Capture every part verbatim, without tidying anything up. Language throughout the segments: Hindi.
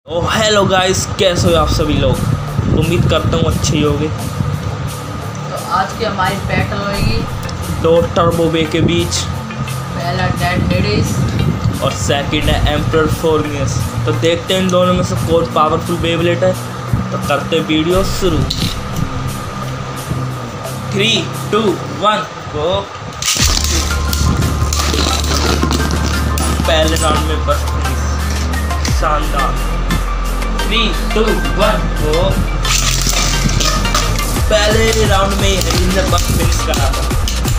ओ हेलो गाइस, कैसे हो आप सभी लोग। उम्मीद करता हूँ अच्छे ही होंगे। तो आज की हमारी बैटल होगी दो टर्बो बे के बीच। पहला डेड हेडिस और सेकंड है एम्परर फोर्नियस। तो देखते हैं इन दोनों में से कौन पावरफुल बेबलेट है। तो करते वीडियो शुरू। Three two one go. पहले राउंड में बस शानदार। Three two one go. पहले राउंड में हेडिस ने बस फिनिश करा था।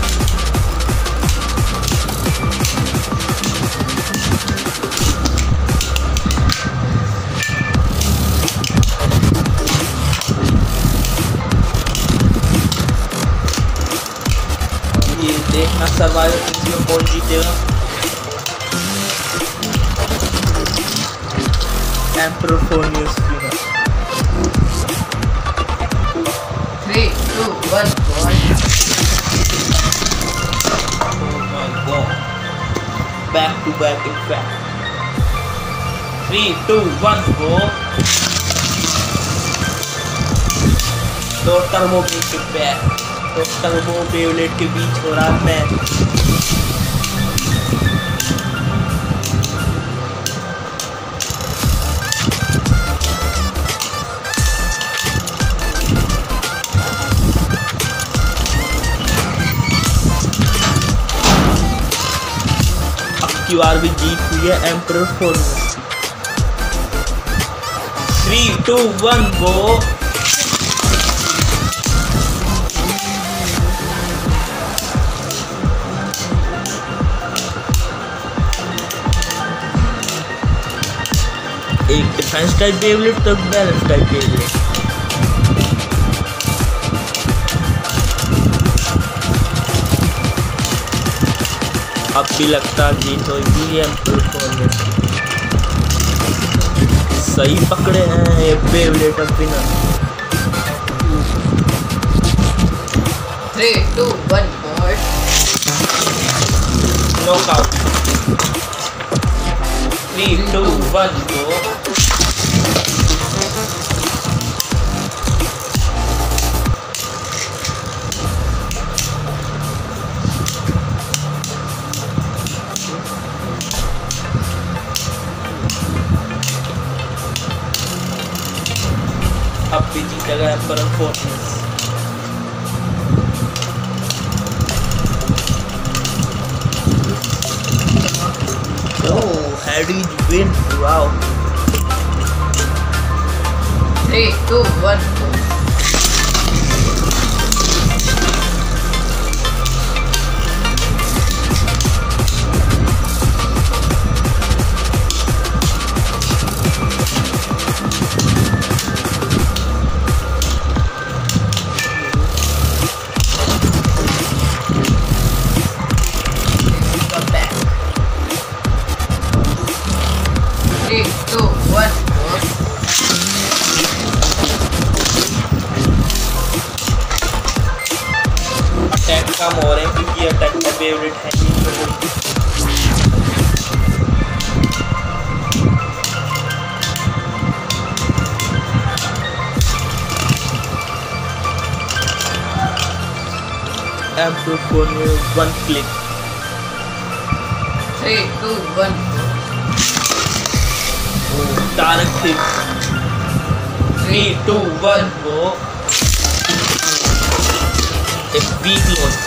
ये देखना सर्वाइवल में कौन जीतेगा। Emperor Forneus three two one back to back in fact. Three two one go. दो टर्बो के बैक दो टर्बो बेबलेट के बीच हो रहा मैच। की बार भी जीत हुई है emperor Forneus. Three two one go. एक डिफेंस टाइप बेबलेट तो बैलेंस टाइप बेबलेट। अब भी लगता जीत होगी एम्परर फोर्नियस। सही पकड़े हैं ये बेबलेट अब बिना। Three two one knockout. Three two one go. अब भी जीतेगा emperor Forneus. Oh, Hades win! Wow. Three two one three two one attack कम हो रहे हैं क्योंकि अटैक का फेवरेट है emperor Forneus one click. Three two one direct hit. Three two one go. एक weak launch.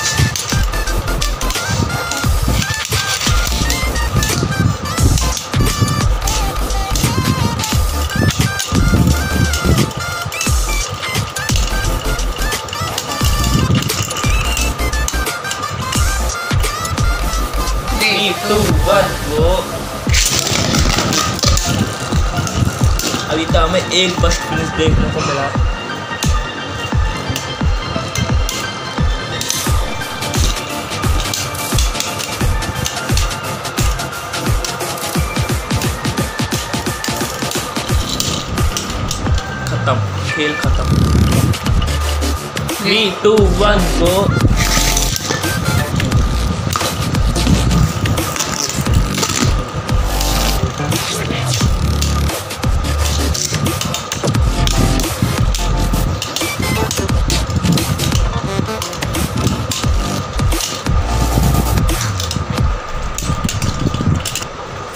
Three two one go. अभी तो हमें एक बस्ट फिनिश देखने को मिला। खत्म, खेल खत्म। Three two one go.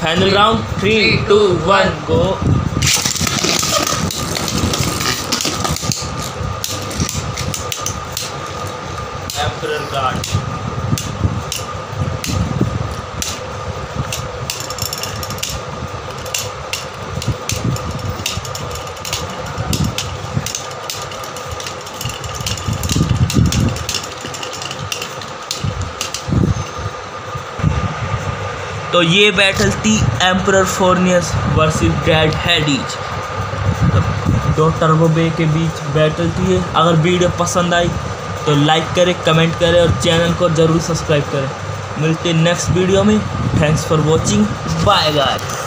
Final round three two one go. Emperor guard. तो ये बैटल थी emperor Forneus versus dead Hades, दो टर्बो बे के बीच बैटल थी ये। अगर वीडियो पसंद आई तो लाइक करें, कमेंट करें और चैनल को ज़रूर सब्सक्राइब करें। मिलते हैं नेक्स्ट वीडियो में। Thanks for watching, bye guys.